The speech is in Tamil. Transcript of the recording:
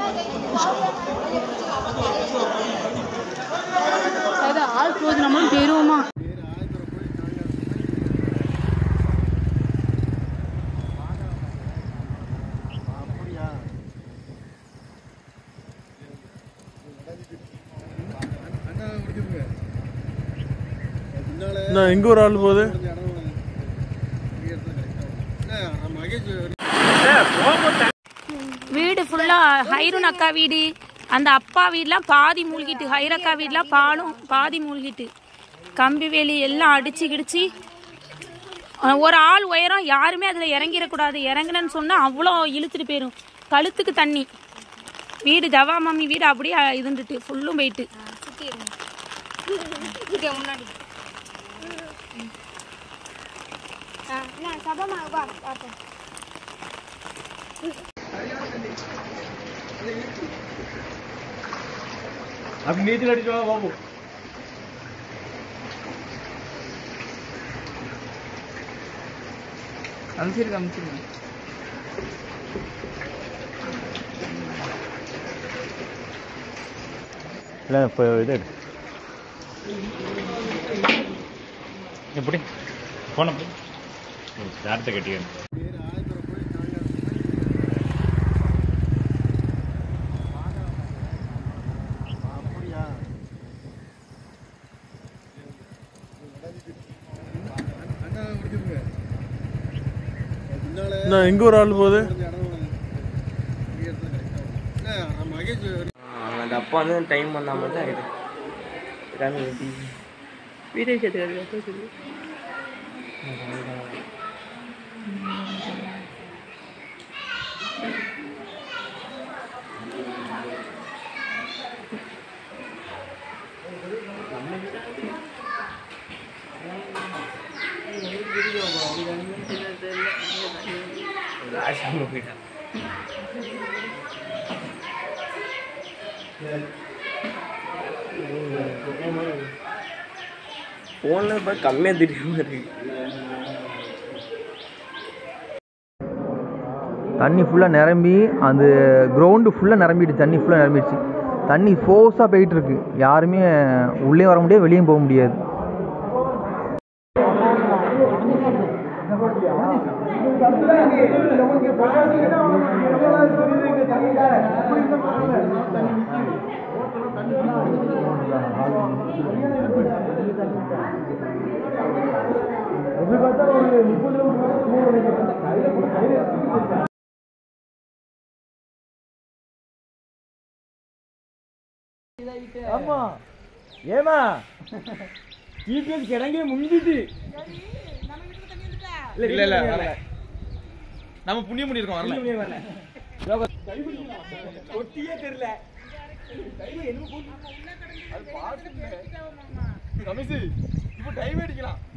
ஆள் போது நம்மளும் பெறுவோமா? எங்க ஒரு ஆள் போகுது. வீடு ஃபுல்லா ஹைரூன் அக்கா வீடு, அந்த அப்பா வீடுலாம் பாதி மூழ்கிட்டு, ஹைரக்கா வீடுலாம் பாதி மூழ்கிட்டு, கம்பி வேலி எல்லாம் அடிச்சு கிடிச்சு ஒரு ஆள் உயரம். யாருமே அதில் இறங்கிடக்கூடாது. இறங்குனன்னு சொன்னால் அவ்வளோ இழுத்துட்டு போயிடும். கழுத்துக்கு தண்ணி. வீடு ஜவா மம்மி வீடு அப்படியே இருந்துட்டு ஃபுல்லும் போயிட்டு. முன்னாடி அப்படி நீச்சல் அடிச்சு வாங்க பாபு. அமிச்சிருங்க. இல்லை இப்போ இது எப்படி போன யார்கிட்ட கட்டிக்க எங்க ஒரு ஆள் போகுது. அந்த அப்பா வந்து டைம் பண்ணா மட்டும் ஆயிடுது. வீடியோ கேட்டு போன்ல கம்மியா தெரியும். தண்ணி ஃபுல்லாக நிரம்பி அந்த கிரவுண்டு ஃபுல்லாக நிரம்பிடுச்சு. தண்ணி ஃபுல்லாக நிரம்பிடுச்சு. தண்ணி ஃபோர்ஸாக போயிட்டுருக்கு. யாருமே உள்ளே வர முடியாது, வெளியும் போக முடியாது. ஆமா ஏமா டிபிஎஸ் கிடங்கே முங்கிட்டு. இல்ல இல்ல வரல. நம்ம புண்ணியம் பண்ணிருக்கோம். வரல தொட்டியே தெரியல. ரமேஷ் இப்போ டைம் அடிக்கலாம்.